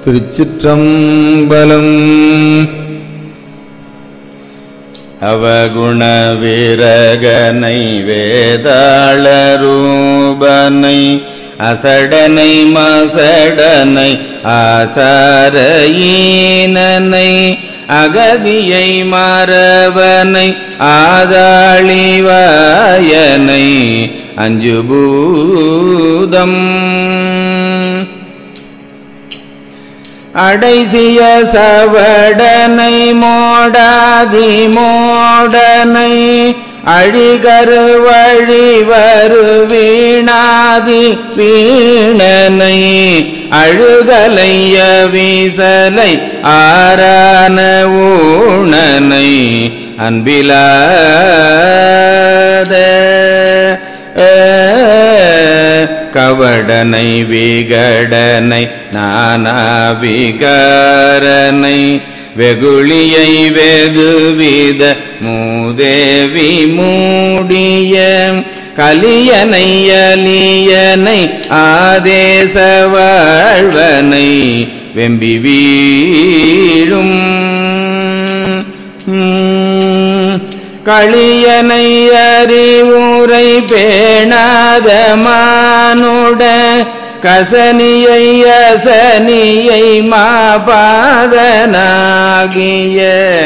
திருச்சிற்றம்பலம். அவகுண விரகனை வேதாள ரூபனை அசடனை மசடனை ஆசாரஈனனை அகதியை மறவனை ஆதாளிவாயனை அஞ்சுபூதம் அடைசிய சவடனை மோடாதி மோடனை அழிகரு வழிவரு வீணாதி வீணனை அழுகலைய வீசலை ஆரான ஊணனை அன்பிலாத கவடனை விகடனை நானாவிகாரனை வெகுளியை வெகுவித மூதேவி மூடிய கலியனை அலியனை ஆதேச வாழ்வனை வெம்பி வீழும் களியனை அறிவுரை பேணாத மானுட கசனியை அசனியை மாபாதனாகிய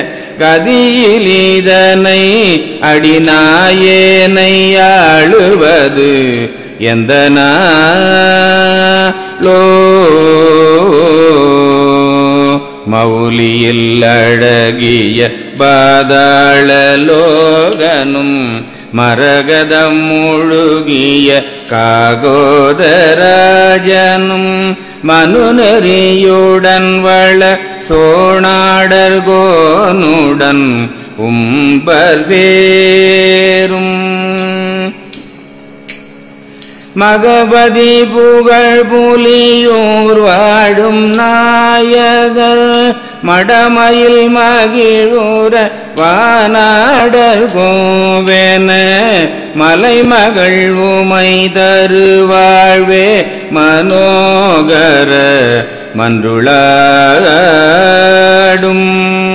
கதியிலிதனை அடிநாயேனை ஆளுவது எந்த நாளோ மவுலியில் அழகிய பாதாளலோகனும் மரகதம் முழுகிய காகோதராஜனும் மனுநெறியுடன் வள சோணாடர் கோனுடன் உம்பர் சேரும் மகபதி புகழ் புலியூர் வாழும் நாயகர் மடமயில் மகிழூர வானாடர் கோவென மலைமகள் உமை தருவாழ்வே மனோகர மன்றுளாடும்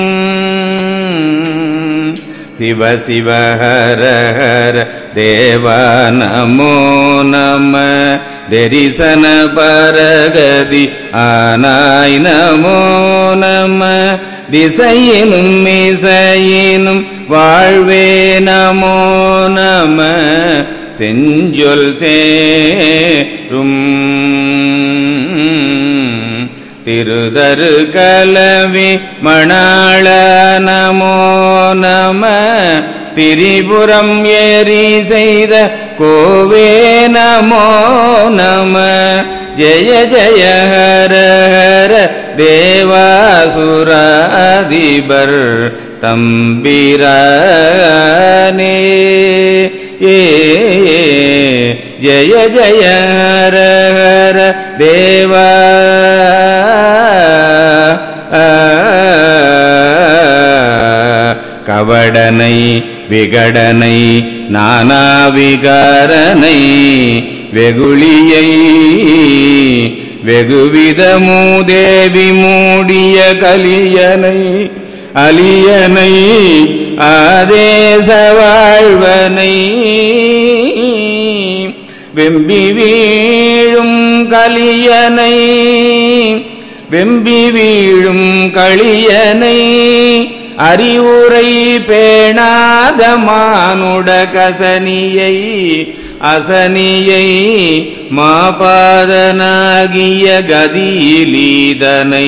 சிவ சிவ ஹர ஹர தேவா நமோ நம தரிசன பரகதி ஆனாய் நமோ நம திசையினும் இசையினும் வாழ்வே நமோ நம செஞ்சொல் சேரும் திருதரு கலவி மணாள நமோ நம திரிபுரம் ஏறி செய்த கோவே நமோ நம ஜெய ஜெய ஹர ஹர தேவாசுராதிபர் தம்பிரானே ஜய ஜய ஹர ஹர தேவா கவடனை விகடனை நானாவிகாரனை வெகுளியை வெகுவித மூதேவி மூடிய கலியனை அலியனை ஆதேச வாழ்வனை வெம்பி வீழும் கலியனை வெம்பி வீழும் களியனை அறிவுரை பேணாத மானுட கசனியை அசனியை மாபாதனாகிய கதியிலீதனை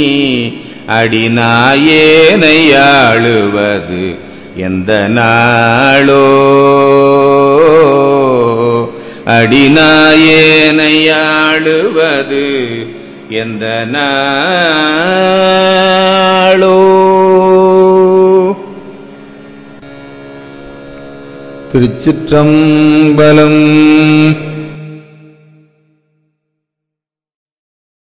அடிநாயேனை ஆளுவது எந்த நாளோ அடிநாயேனை ஆளுவது எந்த நாளோ. திருச்சிற்றம்பலம்.